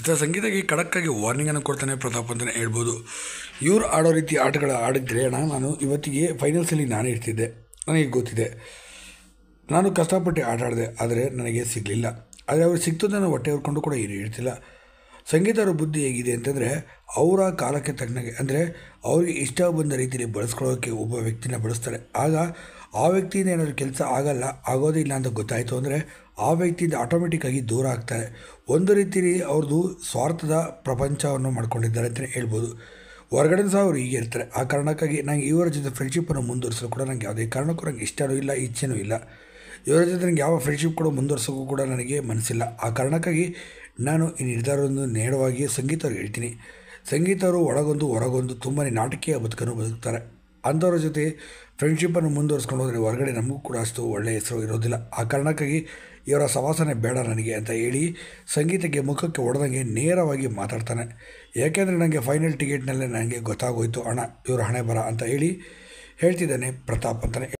ಇಷ್ಟ ಸಂಗೀತಕ್ಕೆ ಖಡಕ್ಕಾಗಿ ವಾರ್ನಿಂಗನ್ನು ಕೊಡ್ತಾನೆ ಪ್ರತಾಪ್ ಅಂತಲೇ ಹೇಳ್ಬೋದು. ಇವ್ರು ಆಡೋ ರೀತಿ ಆಟಗಳು ಆಡಿದ್ರೆ ನಾನು ಇವತ್ತಿಗೆ ಫೈನಲ್ಸಲ್ಲಿ ನಾನೇ ಇರ್ತಿದ್ದೆ. ನನಗೆ ಗೊತ್ತಿದೆ, ನಾನು ಕಷ್ಟಪಟ್ಟು ಆಟ ಆಡಿದೆ, ಆದರೆ ನನಗೆ ಸಿಗಲಿಲ್ಲ. ಆದರೆ ಅವ್ರು ಸಿಕ್ತು ನಾನು ಹೊಟ್ಟೆ ಹೊರ್ಕೊಂಡು ಕೂಡ ಏನು ಹೇಳ್ತಿಲ್ಲ. ಸಂಗೀತವ್ರ ಬುದ್ಧಿ ಹೇಗಿದೆ ಅಂತಂದರೆ, ಅವರ ಕಾಲಕ್ಕೆ ತಕ್ಕನಾಗೆ ಅಂದರೆ ಅವ್ರಿಗೆ ಇಷ್ಟ ಬಂದ ರೀತಿಯಲ್ಲಿ ಬಳಸ್ಕೊಳ್ಳೋಕ್ಕೆ ಒಬ್ಬ ವ್ಯಕ್ತಿನ ಬಳಸ್ತಾರೆ. ಆಗ ಆ ವ್ಯಕ್ತಿಯಿಂದ ಏನಾದರೂ ಕೆಲಸ ಆಗೋದೇ ಇಲ್ಲ ಅಂತ ಗೊತ್ತಾಯಿತು ಅಂದರೆ ಆ ವ್ಯಕ್ತಿಯಿಂದ ಆಟೋಮೆಟಿಕ್ಕಾಗಿ ದೂರ ಆಗ್ತಾರೆ. ಒಂದು ರೀತಿಯಲ್ಲಿ ಅವ್ರದ್ದು ಸ್ವಾರ್ಥದ ಪ್ರಪಂಚವನ್ನು ಮಾಡ್ಕೊಂಡಿದ್ದಾರೆ ಅಂತಲೇ ಹೇಳ್ಬೋದು. ಹೊರಗಡೆ ಸಹ ಅವರು ಹೀಗೆ ಇರ್ತಾರೆ. ಆ ಕಾರಣಕ್ಕಾಗಿ ನನಗೆ ಇವರ ಜೊತೆ ಫ್ರೆಂಡ್ಶಿಪ್ಪನ್ನು ಮುಂದುವರಿಸಲು ಕೂಡ ನನಗೆ ಯಾವುದೇ ಕಾರಣಕ್ಕೂ ನನಗೆ ಇಷ್ಟವೂ ಇಲ್ಲ, ಇಚ್ಛೆನೂ ಇಲ್ಲ. ಇವರ ಜೊತೆ ನನಗೆ ಯಾವ ಫ್ರೆಂಡ್ಶಿಪ್ ಕೂಡ ಮುಂದುವರ್ಸೋಕ್ಕೂ ಕೂಡ ನನಗೆ ಮನಸ್ಸಿಲ್ಲ. ಆ ಕಾರಣಕ್ಕಾಗಿ ನಾನು ಈ ನಿರ್ಧಾರವನ್ನು ನೇರವಾಗಿ ಸಂಗೀತವ್ರಿಗೆ ಹೇಳ್ತೀನಿ. ಸಂಗೀತವರು ಒಳಗೊಂದು ಹೊರಗೊಂದು ತುಂಬಾ ನಾಟಕೀಯ ಬದುಕನ್ನು ಬದುಕ್ತಾರೆ. ಅಂಥವ್ರ ಜೊತೆ ಫ್ರೆಂಡ್ಶಿಪ್ಪನ್ನು ಮುಂದುವರ್ಸ್ಕೊಂಡು ಹೋದರೆ ಹೊರಗಡೆ ನಮಗೂ ಕೂಡ ಅಷ್ಟು ಒಳ್ಳೆಯ ಹೆಸರು ಇರೋದಿಲ್ಲ. ಆ ಕಾರಣಕ್ಕಾಗಿ ಇವರ ಸವಾಸನೆ ಬೇಡ ನನಗೆ ಅಂತ ಹೇಳಿ ಸಂಗೀತಕ್ಕೆ ಮುಖಕ್ಕೆ ಹೊಡೆದಂಗೆ ನೇರವಾಗಿ ಮಾತಾಡ್ತಾನೆ. ಯಾಕೆಂದರೆ ನನಗೆ ಫೈನಲ್ ಟಿಕೆಟ್ನಲ್ಲೇ ನನಗೆ ಗೊತ್ತಾಗೋಯ್ತು, ಇವರು ಹಣೆ ಬರ ಅಂತ ಹೇಳಿ ಹೇಳ್ತಿದ್ದಾನೆ ಪ್ರತಾಪ್ ಅಂತಲೇ